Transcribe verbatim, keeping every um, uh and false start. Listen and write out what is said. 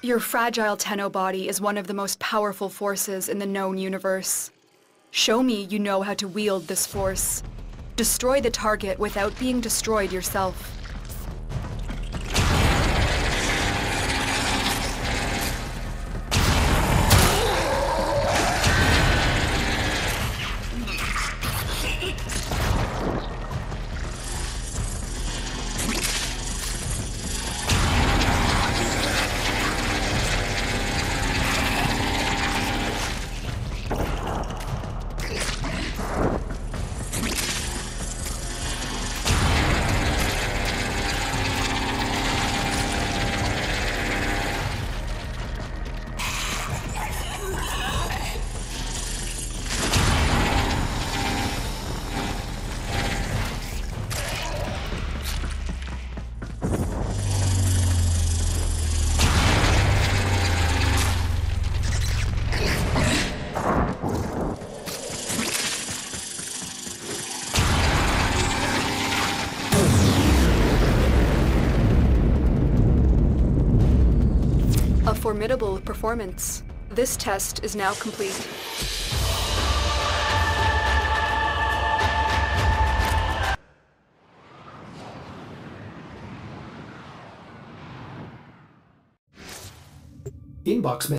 Your fragile Tenno body is one of the most powerful forces in the known universe. Show me you know how to wield this force. Destroy the target without being destroyed yourself. A formidable performance. This test is now complete. Inbox